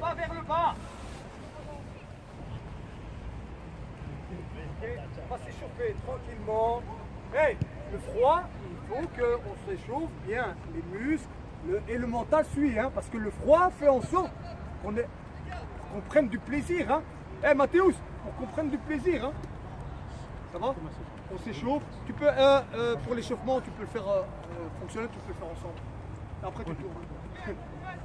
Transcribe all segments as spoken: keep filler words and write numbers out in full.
pas vers le bas. Okay. On va s'échauffer tranquillement. Hey, le froid, il faut qu'on s'échauffe bien les muscles le, et le mental suit, hein, parce que le froid fait en sorte qu'on qu'on prenne du plaisir. Hein. Hey Mathéus, pour qu'on prenne du plaisir. Hein. Ça va? On s'échauffe. Tu peux, euh, euh, pour l'échauffement, tu peux le faire euh, euh, fonctionner, tu peux le faire ensemble. Et après tu tournes.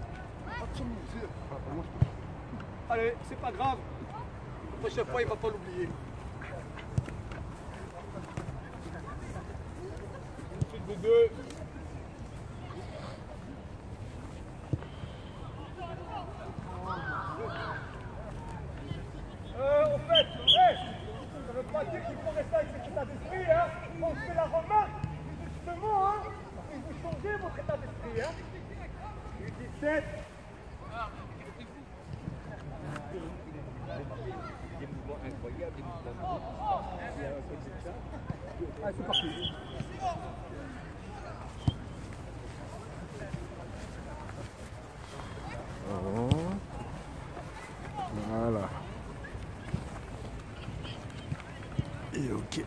Allez, c'est pas grave. La prochaine fois, il ne va pas l'oublier. Ensuite de deux. Euh, en fait, hey, ça ne veut pas dire qu'il faut rester avec cet état d'esprit, hein. On fait la remarque, justement, hein, il faut changer votre état d'esprit, hein. U dix-sept. Des mouvements incroyables, des mouvements. Ah, c'est parti. Oh. Voilà. Et ok.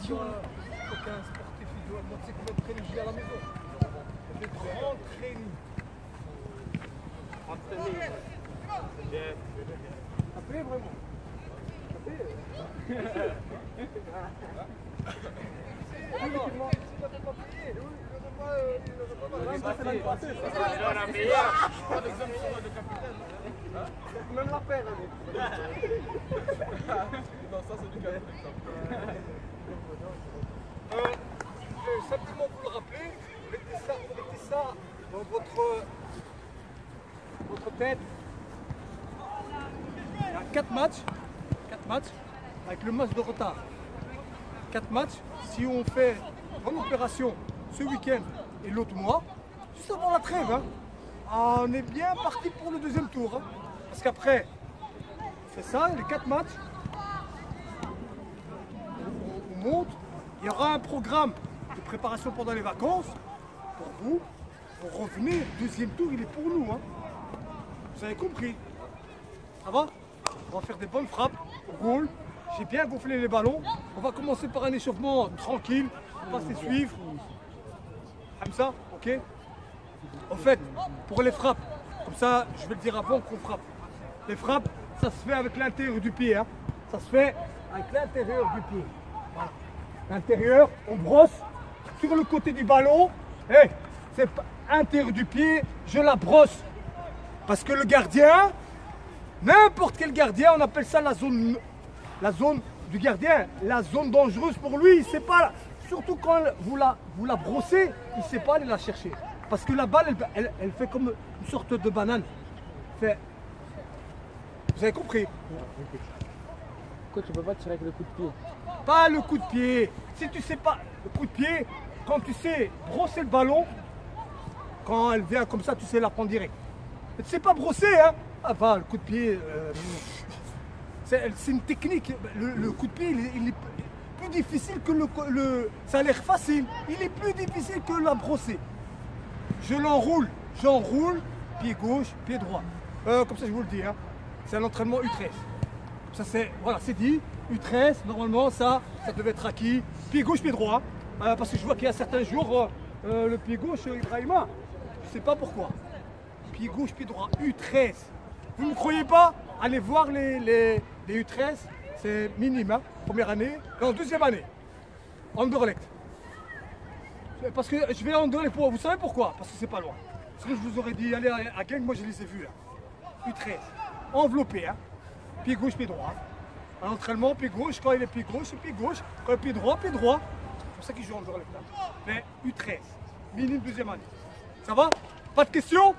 soit un sportif, il doit montrer qu'il va entraîner à la maison. Il doit entraîner. Entraîner. Ça plaît vraiment. Ça plaît. Oui, mais tu m'as pas payé. Même la paire. Non, ça c'est du cas. Euh, je vais simplement vous le rappeler, mettez ça, mettez ça dans votre, votre tête. Il y a quatre matchs, quatre matchs avec le match de retard. quatre matchs, si on fait une opération ce week-end et l'autre mois, juste avant la trêve, hein, on est bien parti pour le deuxième tour. Hein, parce qu'après, c'est ça, les quatre matchs, on, on monte, il y aura un programme de préparation pendant les vacances pour vous, pour revenir, deuxième tour, il est pour nous. Hein. Vous avez compris? Ça va? On va faire des bonnes frappes, au goal. J'ai bien gonflé les ballons. On va commencer par un échauffement tranquille. On va se suivre. Comme ça, ok? En fait, pour les frappes, comme ça, je vais le dire avant qu'on frappe. Les frappes, ça se fait avec l'intérieur du pied. Hein. Ça se fait avec l'intérieur du pied. Voilà. L'intérieur, on brosse sur le côté du ballon. Hey, c'est intérieur du pied, je la brosse. Parce que le gardien, n'importe quel gardien, on appelle ça la zone, la zone du gardien, la zone dangereuse pour lui. Il sait pas, surtout quand vous la, vous la brossez, il ne sait pas aller la chercher. Parce que la balle, elle, elle, elle fait comme une sorte de banane. Fait... Vous avez compris? Pourquoi tu peux pas tirer avec le coup de pied? Pas le coup de pied. Si tu sais pas le coup de pied, quand tu sais brosser le ballon, quand elle vient comme ça, tu sais la prendre direct. Mais tu sais pas brosser, hein? Ah bah, le coup de pied, euh, c'est une technique. Le, le coup de pied, il est, il est plus difficile que le, le... Ça a l'air facile. Il est plus difficile que la brosser. Je l'enroule, j'enroule, pied gauche, pied droit. Euh, comme ça, je vous le dis, hein. C'est un entraînement U treize. Ça, c'est, voilà, c'est dit. U treize, normalement, ça, ça devait être acquis. Pied gauche, pied droit. Euh, parce que je vois qu'il y a certains jours, euh, le pied gauche, Ibrahima, je ne sais pas pourquoi. Pied gauche, pied droit, U treize. Vous ne me croyez pas? Allez voir les, les, les U treize, c'est minime, hein. Première année, non, deuxième année, Anderlecht. Parce que je vais à Anderlecht, pour, vous savez pourquoi? Parce que c'est pas loin. Parce que je vous aurais dit, allez à, à Genk, moi je les ai vus là. U treize, enveloppé, hein. Pied gauche, pied droit. Un entraînement, pied gauche, quand il est pied gauche, c'est pied gauche, quand il est pied droit, pied droit. C'est pour ça qu'ils jouent en Anderlecht là. Mais U treize, minime deuxième année. Ça va? Pas de questions?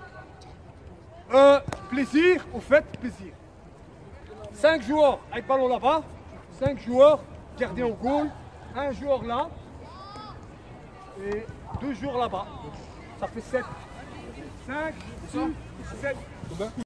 Euh, plaisir, au fait, plaisir. cinq joueurs avec ballon là-bas, cinq joueurs gardés en goal, un joueur là et deux joueurs là-bas. Ça fait sept. cinq, six, sept.